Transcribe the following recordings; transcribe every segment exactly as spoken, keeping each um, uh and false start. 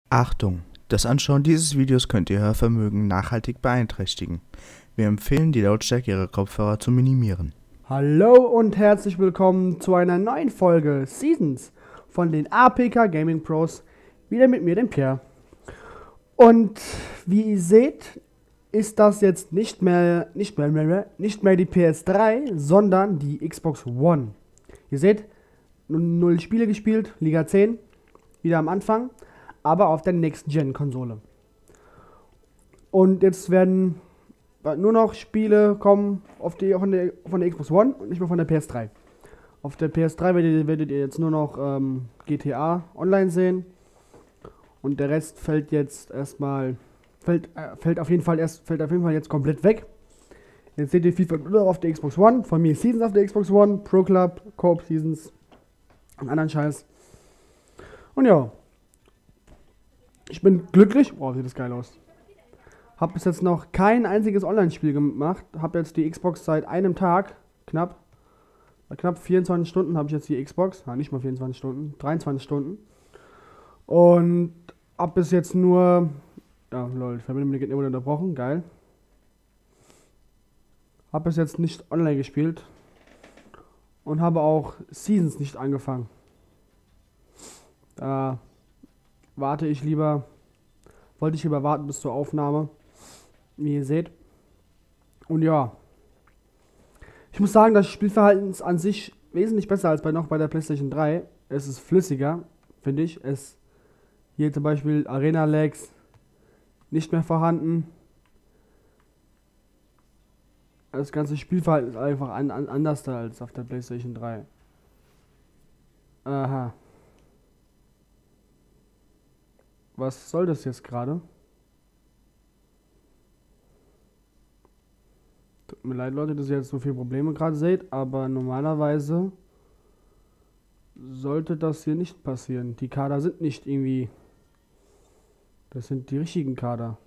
Achtung! Das Anschauen dieses Videos könnte Ihr Hörvermögen nachhaltig beeinträchtigen. Wir empfehlen, die Lautstärke Ihrer Kopfhörer zu minimieren. Hallo und herzlich willkommen zu einer neuen Folge Seasons von den A P K Gaming Pros. Wieder mit mir, dem Pierre. Und wie ihr seht, ist das jetzt nicht mehr, nicht mehr, nicht mehr die P S drei, sondern die Xbox One. Ihr seht, null Spiele gespielt, Liga zehn, wieder am Anfang, aber auf der Next-Gen-Konsole. Und jetzt werden nur noch Spiele kommen auf die, von, der, von der Xbox One und nicht mehr von der P S drei. Auf der P S drei werdet ihr, werdet ihr jetzt nur noch ähm, G T A online sehen. Und der Rest fällt jetzt erstmal, fällt, äh, fällt auf jeden Fall erst, fällt auf jeden Fall jetzt komplett weg. Jetzt seht ihr FIFA nur auf der Xbox One, von mir Seasons auf der Xbox One, Pro Club, Coop Seasons und anderen Scheiß. Und ja, ich bin glücklich. Oh, sieht das geil aus. Hab bis jetzt noch kein einziges Online-Spiel gemacht. Hab jetzt die Xbox seit einem Tag, knapp, knapp vierundzwanzig Stunden habe ich jetzt die Xbox. Ja, nicht mal vierundzwanzig Stunden, dreiundzwanzig Stunden. Und hab bis jetzt nur, ja, lol, Verbindung mit wurde unterbrochen, geil. Hab bis jetzt nicht online gespielt und habe auch Seasons nicht angefangen. Da warte ich lieber, wollte ich lieber warten bis zur Aufnahme, wie ihr seht. Und ja, ich muss sagen, das Spielverhalten ist an sich wesentlich besser als bei noch bei der PlayStation drei. Es ist flüssiger, finde ich. Es hier zum Beispiel Arena-Lags nicht mehr vorhanden. Das ganze Spielverhalten ist einfach an, an, anders als auf der PlayStation drei. Aha. Was soll das jetzt gerade? Tut mir leid, Leute, dass ihr jetzt so viele Probleme gerade seht, aber normalerweise sollte das hier nicht passieren. Die Kader sind nicht irgendwie... Das sind die richtigen Kader.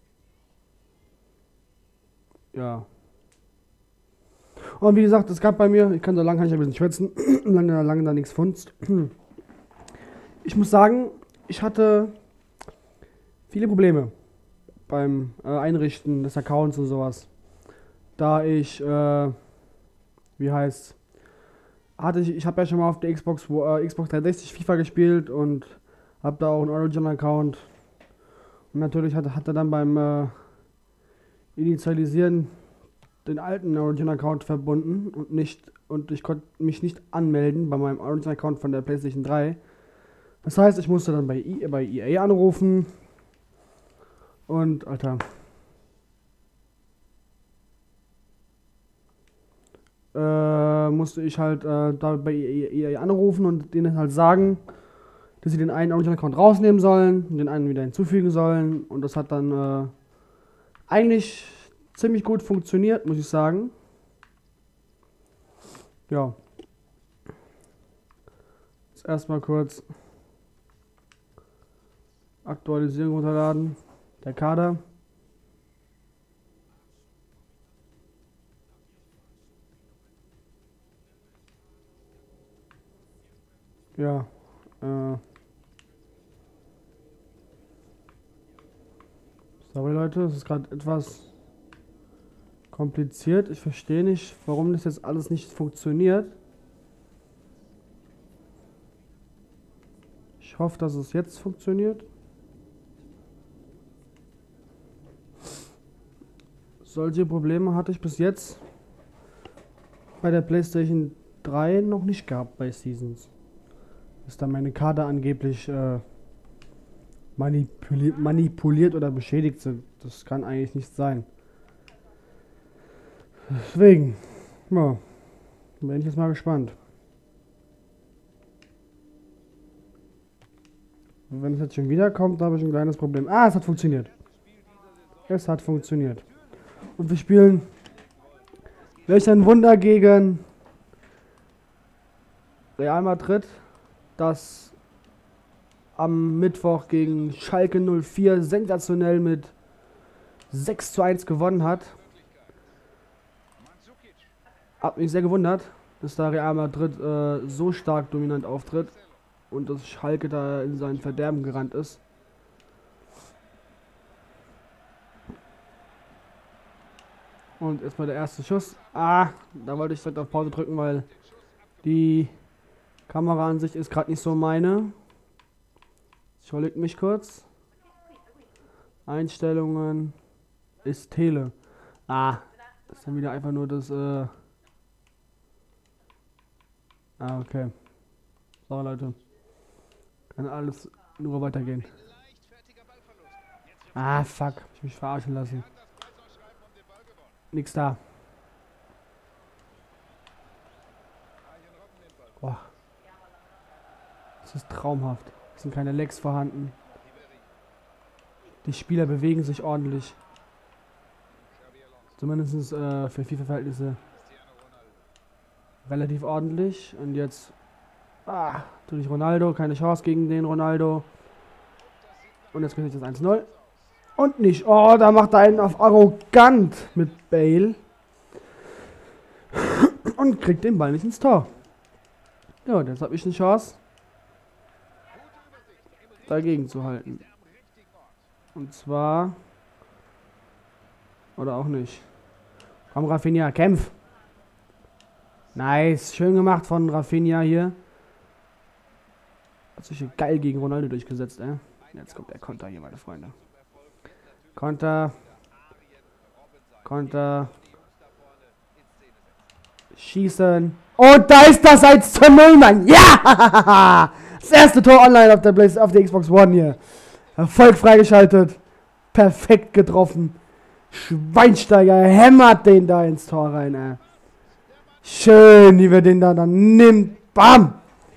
Ja. Und wie gesagt, es gab bei mir, ich kann so lange kann ich ein bisschen schwätzen, lange, lange da nichts funzt. Ich muss sagen, ich hatte viele Probleme beim äh, Einrichten des Accounts und sowas. Da ich, äh, wie heißt, hatte ich, ich habe ja schon mal auf der Xbox, äh, Xbox dreihundertsechzig FIFA gespielt und habe da auch einen Origin-Account. Und natürlich hat, hat er dann beim äh, Initialisieren den alten Origin-Account verbunden und nicht und ich konnte mich nicht anmelden bei meinem Origin-Account von der PlayStation drei. Das heißt, ich musste dann bei, I, bei E A anrufen und, Alter, äh, musste ich halt äh, da bei E A anrufen und denen halt sagen, dass sie den einen Origin-Account rausnehmen sollen und den einen wieder hinzufügen sollen. Und das hat dann äh, eigentlich ziemlich gut funktioniert, muss ich sagen. Ja. Jetzt erstmal kurz Aktualisierung runterladen. Der Kader. Ja. Äh. Sorry Leute, das ist gerade etwas kompliziert. Ich verstehe nicht, warum das jetzt alles nicht funktioniert. Ich hoffe, dass es jetzt funktioniert. Solche Probleme hatte ich bis jetzt bei der PlayStation drei noch nicht gehabt bei Seasons. Dass da meine Kader angeblich äh, manipuliert, manipuliert oder beschädigt sind. Das kann eigentlich nicht sein. Deswegen, ja, bin ich jetzt mal gespannt. Wenn es jetzt schon wieder kommt, habe ich ein kleines Problem. Ah, es hat funktioniert. Es hat funktioniert. Und wir spielen welch ein Wunder gegen Real Madrid, das am Mittwoch gegen Schalke null vier sensationell mit sechs zu eins gewonnen hat. Hat mich sehr gewundert, dass da Real Madrid äh, so stark dominant auftritt und dass Schalke da in sein Verderben gerannt ist. Und erstmal der erste Schuss. Ah, da wollte ich direkt auf Pause drücken, weil die Kameraansicht ist gerade nicht so meine. Ich überlege mich kurz. Einstellungen ist Tele. Ah, das ist dann wieder einfach nur das, äh Ah, okay. So, Leute. Kann alles nur weitergehen. Ah, fuck. Hab ich mich verarschen lassen. Nix da. Boah. Das ist traumhaft. Es sind keine Lags vorhanden. Die Spieler bewegen sich ordentlich. Zumindest äh, für FIFA-Verhältnisse relativ ordentlich. Und jetzt ah, natürlich Ronaldo. Keine Chance gegen den Ronaldo. Und jetzt kriegt das eins null. Und nicht. Oh, da macht er einen auf arrogant mit Bale. Und kriegt den Ball nicht ins Tor. Ja, und jetzt habe ich eine Chance, dagegen zu halten. Und zwar... Oder auch nicht. Komm, Rafinha, kämpf! Nice, schön gemacht von Rafinha hier. Hat sich hier geil gegen Ronaldo durchgesetzt, ey. Jetzt kommt der Konter hier, meine Freunde. Konter. Konter. Schießen. Und da ist das eins zu null, Mann. Ja! Das erste Tor online auf der, Play auf der Xbox One hier. Erfolg freigeschaltet. Perfekt getroffen. Schweinsteiger hämmert den da ins Tor rein, ey. Schön, wie wir den da dann nimmt. Bam!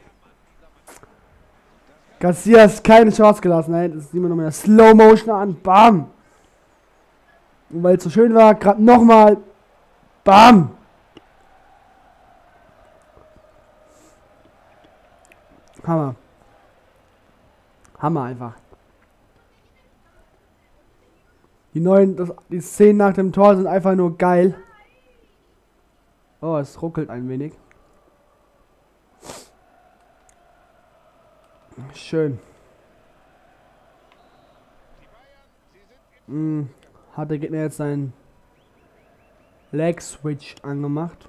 Garcias keine Chance gelassen, ey. Das sieht man nochmal in der Slow Motion an. Bam! Und weil es so schön war, gerade nochmal. Bam! Hammer. Hammer einfach. Die neuen, das, die Szenen nach dem Tor sind einfach nur geil. Oh, es ruckelt ein wenig. Schön. Hm, hat der Gegner jetzt seinen Leg Switch angemacht.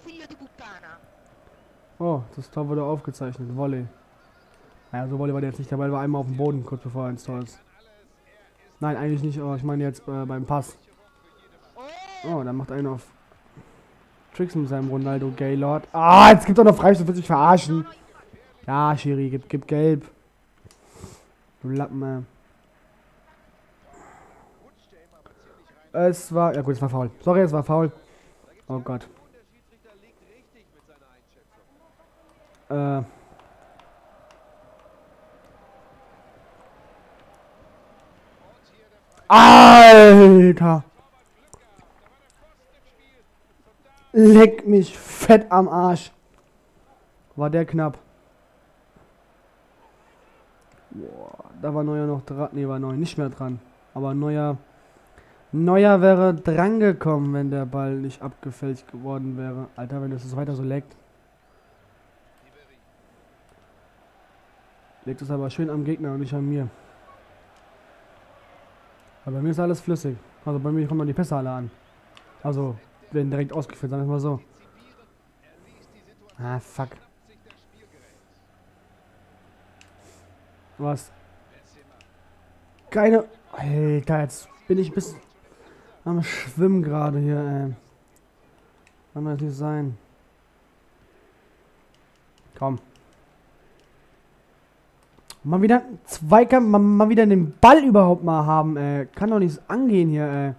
Oh, das Tor wurde aufgezeichnet. Volley. Naja, so Volley war der jetzt nicht dabei, war einmal auf dem Boden, kurz bevor er ins Tor ist. Nein, eigentlich nicht, aber ich meine jetzt äh, beim Pass. Oh, da macht einer auf Tricks mit seinem Ronaldo Gaylord. Ah, jetzt gibt er noch Freistoß, will sich verarschen. Ja, Schiri, gib, gib gelb. Du Lappen, ey. Es war, ja gut, es war faul. Sorry, es war faul. Oh Gott. Äh. Alter! Leck mich fett am Arsch. War der knapp. Boah, da war Neuer noch dran. Ne, war Neuer nicht mehr dran. Aber Neuer... Neuer wäre dran gekommen, wenn der Ball nicht abgefälscht geworden wäre. Alter, wenn das jetzt weiter so leckt. Legt es aber schön am Gegner und nicht an mir. Aber bei mir ist alles flüssig. Also bei mir kommen die Pässe alle an. Also werden direkt ausgeführt, sagen wir mal so. Ah, fuck. Was? Keine... Alter, jetzt bin ich bis am Schwimmen gerade hier, ey. Kann das nicht sein. Komm. Mal wieder Zweikampf, mal, mal wieder den Ball überhaupt mal haben, ey. Kann doch nichts angehen hier, ey.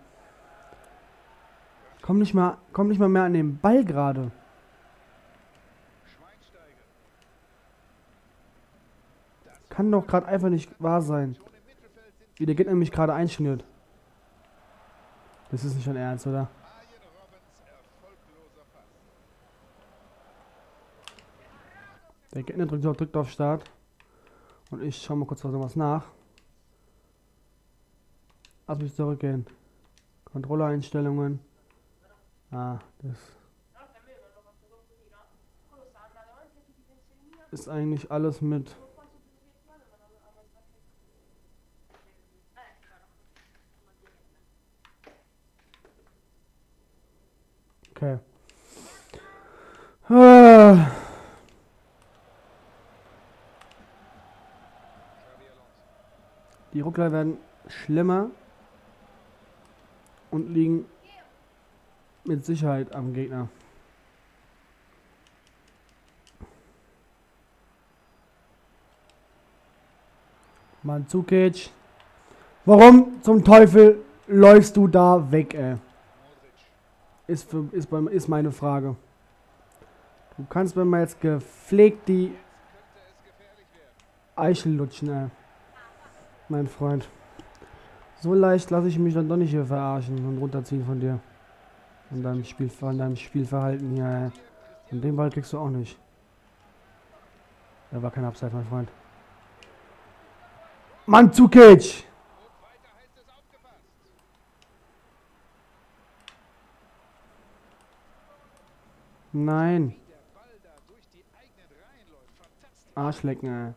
Komm nicht mal, komm nicht mal mehr an den Ball gerade. Kann doch gerade einfach nicht wahr sein. Wie der Gegner mich gerade einschnürt. Das ist nicht schon ernst, oder? Der Gegner drückt, drückt auf Start. Und ich schau mal kurz was nach. Lass mich zurückgehen. Controller-Einstellungen. Ah, das ist eigentlich alles mit. Okay. Ah. Die Ruckler werden schlimmer und liegen mit Sicherheit am Gegner. Mandzukic. Warum zum Teufel läufst du da weg, ey? Ist, für, ist, bei, ist meine Frage. Du kannst mir mal jetzt gepflegt die Eichel lutschen, ey. Mein Freund. So leicht lasse ich mich dann doch nicht hier verarschen und runterziehen von dir. Von deinem, Spiel, von deinem Spielverhalten hier, ey. Und den Ball kriegst du auch nicht. Der war kein Upside, mein Freund. Mandzukic! Nein. Arschlecken, ey.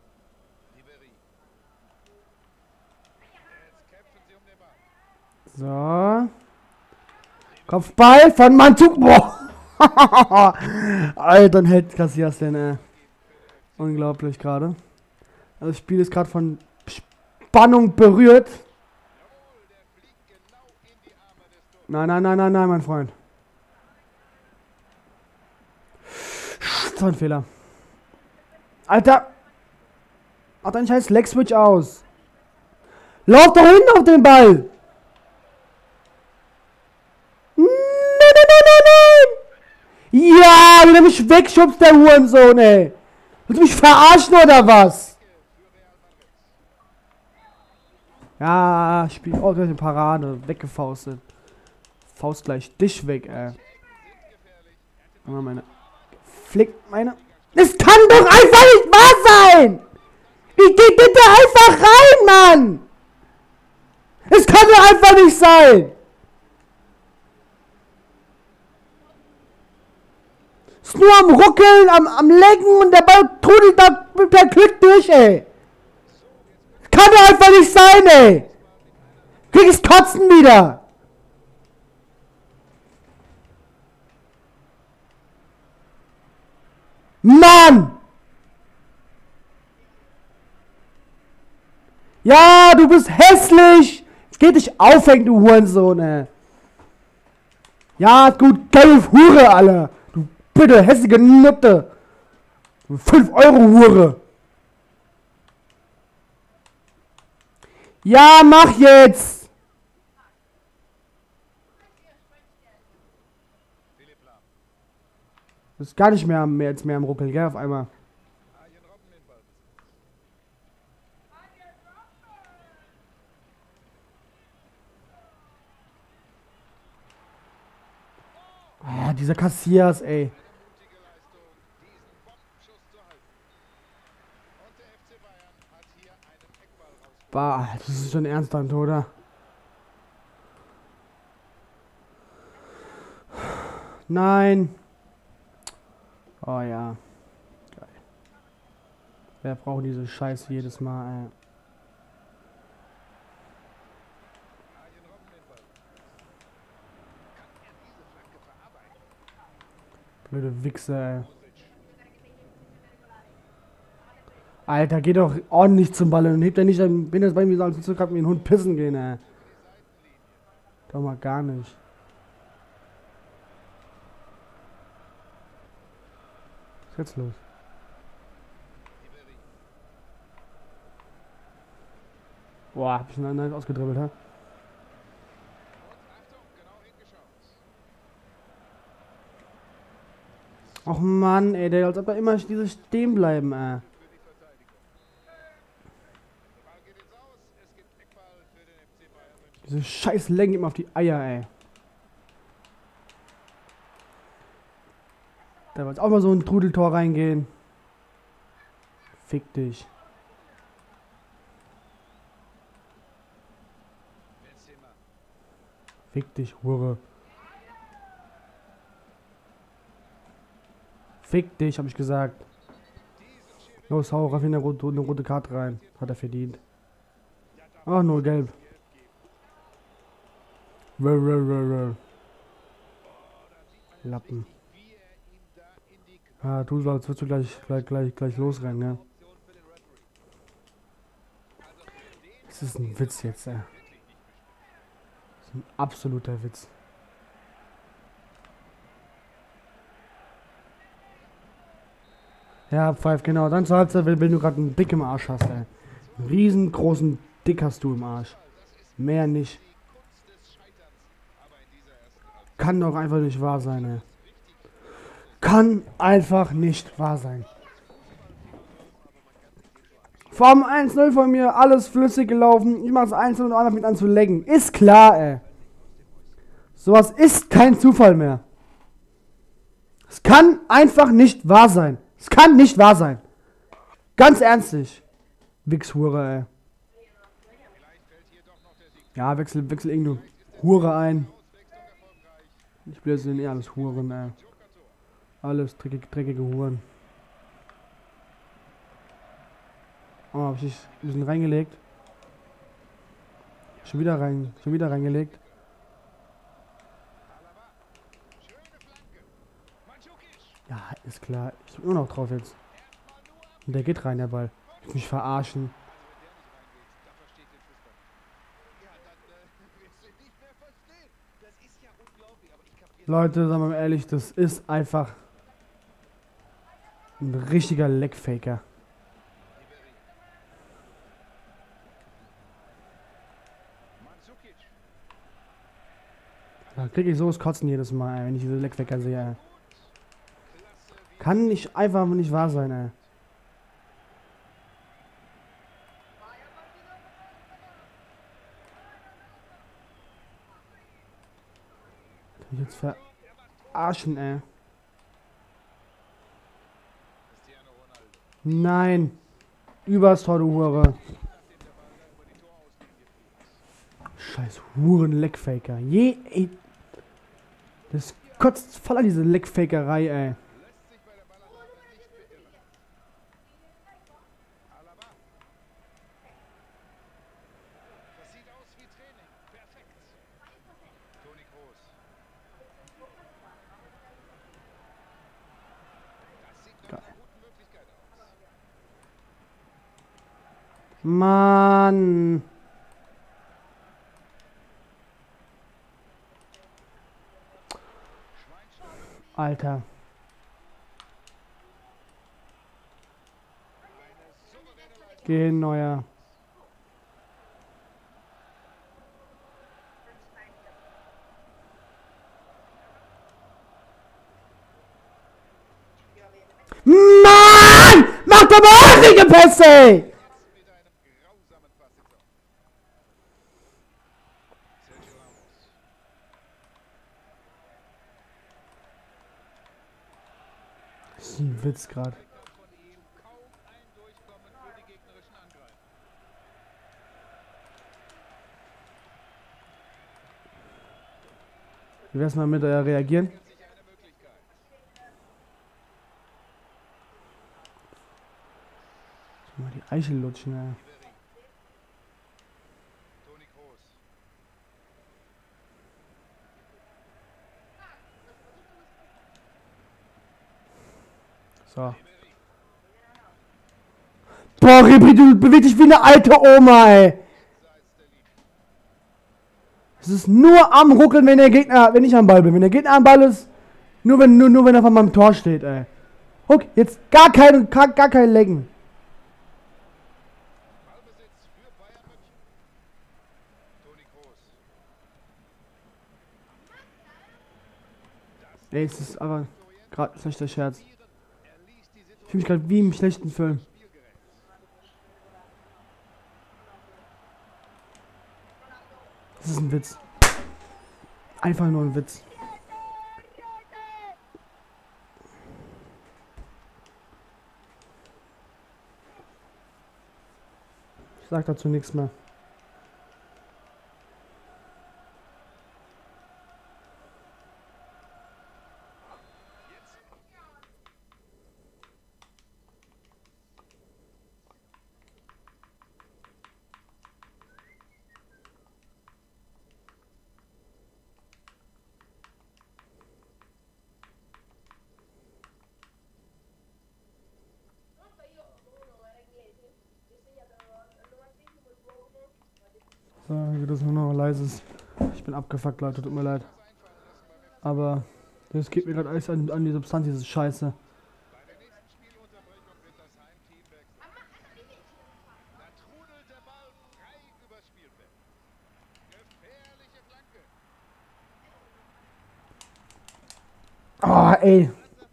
So. Kopfball von Mandzukic. Boah. Alter, hält Casillas denn, ey. Unglaublich gerade. Also das Spiel ist gerade von Spannung berührt. Nein, nein, nein, nein, nein, mein Freund. Das war ein Fehler. Alter! Mach deinen scheiß Leg-Switch aus. Lauf doch hin auf den Ball! Nein, nein, nein, nein, nein! Ja, wie der mich wegschubst, der Hurensohn, ey! Willst du mich verarschen oder was? Ja, Spiel, oh, eine Parade, weggefaustet. Faust gleich dich weg, ey. Mal meine. Flickt meine. Es kann doch einfach nicht wahr sein! Ich geh bitte einfach rein, Mann! Es kann doch einfach nicht sein! Ist nur am Ruckeln, am, am Lecken und der Ball trudelt da per Glück durch, ey! Kann doch einfach nicht sein, ey! Krieg ich's Kotzen wieder! Mann! Ja, du bist hässlich! Geh dich aufhängen, du Hurensohn, ey! Ja, gut, gelbe Hure, Alter! Du bitte hässliche Nutte! Du fünf Euro Hure! Ja, mach jetzt! Du bist gar nicht mehr, mehr jetzt mehr am Ruckeln, gell, auf einmal. Ah, dieser Casillas, ey. Bah, das ist schon ernst dann, oder? Nein. Oh ja. Geil. Wer braucht diese Scheiße jedes Mal, ey? Blöde Wichser, ey. Alter, geh doch ordentlich zum Ball und hebt er nicht, dann bin jetzt bei mir sagen, zurück, hab mir einen Hund pissen gehen, ey. Doch mal gar nicht. Was ist jetzt los? Boah, hab ich einen anderen ausgedribbelt, ha? Och Mann, ey, der als ob er immer dieses stehen bleiben, ey. Diese scheiß Längen immer auf die Eier, ey. Da wird auch mal so ein Trudeltor reingehen. Fick dich. Fick dich, Hure. Fick dich, hab ich gesagt. Los, hau Raff in eine rote, eine rote Karte rein. Hat er verdient. Ach, nur gelb. Lappen. Ah, du sollst, wirst du gleich, gleich, gleich, gleich losrennen, ne? Das ist ein Witz jetzt, ey. Das ist ein absoluter Witz. Ja, Pfeif, genau. Dann zur Halbzeit, wenn du gerade einen Dick im Arsch hast, ey. Einen riesengroßen Dick hast du im Arsch. Mehr nicht. Kann doch einfach nicht wahr sein, ey. Kann einfach nicht wahr sein. Vor dem eins null von mir, alles flüssig gelaufen. Ich mach's eins null und einfach mit an zu lecken. Ist klar, ey. Sowas ist kein Zufall mehr. Es kann einfach nicht wahr sein. Es kann nicht wahr sein. Ganz ernstlich. Wichshure, ey. Ja, wechsel, wechsel irgendeine Hure ein. Ich will jetzt eh alles Huren, ey. Alles dreckige, dreckige Huren. Oh, hab ich ein bisschen reingelegt. Schon wieder rein, schon wieder reingelegt. Ja, ist klar. Ich bin immer noch drauf jetzt. Und der geht rein, der Ball. Ich mich verarschen. Leute, sagen wir mal ehrlich, das ist einfach ein richtiger Leckfaker. Da krieg ich so das Kotzen jedes Mal, ey, wenn ich diese Leckfaker sehe, ey. Kann nicht einfach nicht wahr sein, ey. Ich jetzt verarschen, ey. Nein. Übers Tor, du Hure. Scheiß Huren-Leckfaker. Je, ey. Das kotzt voll an diese Leckfakerei, ey. Mann. Alter. Geh neuer. Mann! Mach doch mal ordentliche Pässe! Das ist ein Witz gerade. Wie wär's mal mit äh, reagieren? Mal die Eichel lutschen, ey. So. Boah, Ribri, du bewegst dich wie eine alte Oma, ey. Es ist nur am Ruckeln, wenn der Gegner, wenn ich am Ball bin. Wenn der Gegner am Ball ist, nur wenn, nur, nur wenn er von meinem Tor steht, ey. Guck, jetzt gar kein, gar, gar kein Lecken. Ey, es ist aber gerade ein schlechter Scherz. Ich fühle mich gerade wie im schlechten Film. Das ist ein Witz. Einfach nur ein Witz. Ich sag dazu nichts mehr. So, dann geht das nur noch leises. Ich bin abgefuckt, Leute, tut mir leid. Aber das geht mir gerade alles an, an die Substanz, diese Scheiße. Oh, ey.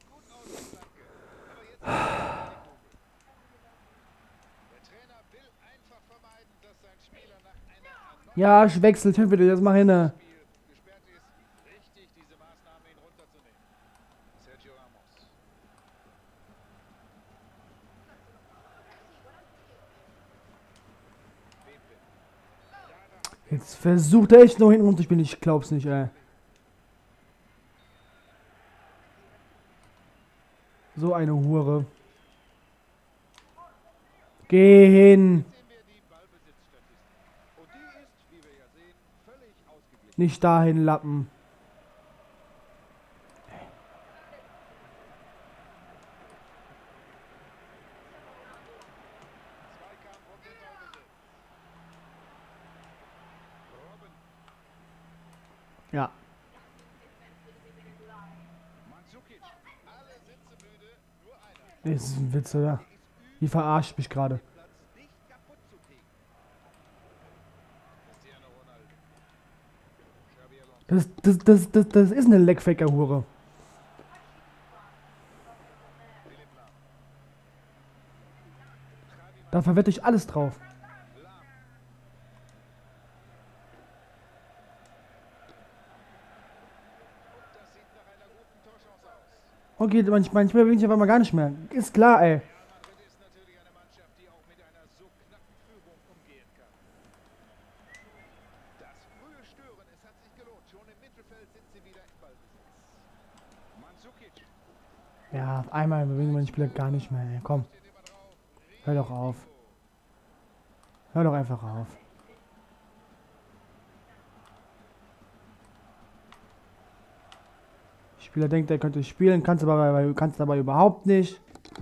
Ja, ich wechsle, ich bitte, jetzt mach hin. Jetzt versucht er echt noch hinten runterzuspielen, ich glaub's nicht, ey. So eine Hure. Geh hin. Nicht dahin, Lappen. Ja. Das ist ein Witz, oder? Die verarscht mich gerade. Das, das, das, das, das ist eine Leckfaker-Hure. Da verwette ich alles drauf. Okay, manchmal, manchmal bin ich aber mal gar nicht mehr. Ist klar, ey. Ja, einmal bewegen wir den Spieler gar nicht mehr, ey. Komm. Hör doch auf. Hör doch einfach auf. Der Spieler denkt, er könnte spielen, kannst aber, kannst aber überhaupt nicht.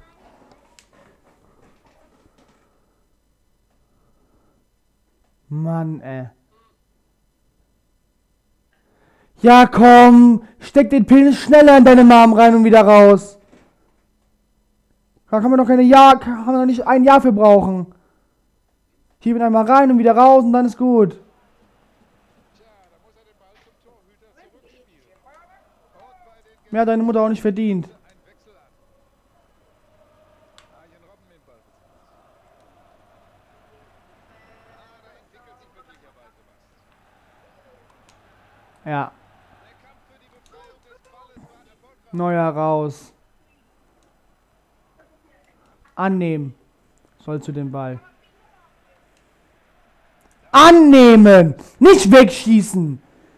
Mann, ey. Ja, komm! Steck den Pilz schneller in deine Mom rein und wieder raus. Da kann man doch keine Jahr, kann man doch nicht ein Jahr für brauchen. Schieb ihn einmal rein und wieder raus und dann ist gut. Mehr hat deine Mutter auch nicht verdient. Ja. Neuer raus. Annehmen. Sollst du den Ball. Annehmen! Nicht wegschießen!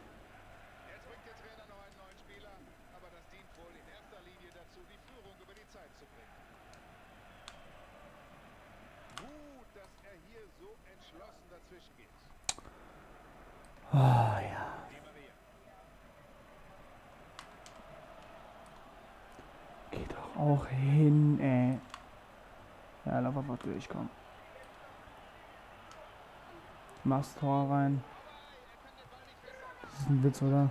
Oh ja. Geh doch auch hin, ey. Ja, lauf einfach durch, komm. Machst Tor rein. Das ist ein Witz, oder?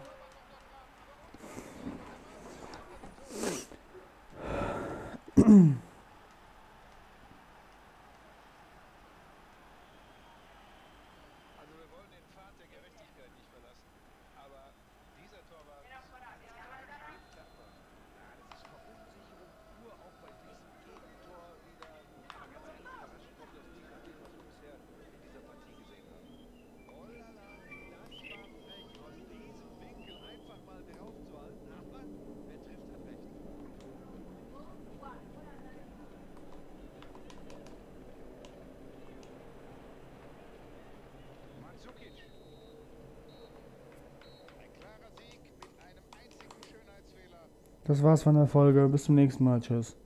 Das war's von der Folge. Bis zum nächsten Mal. Tschüss.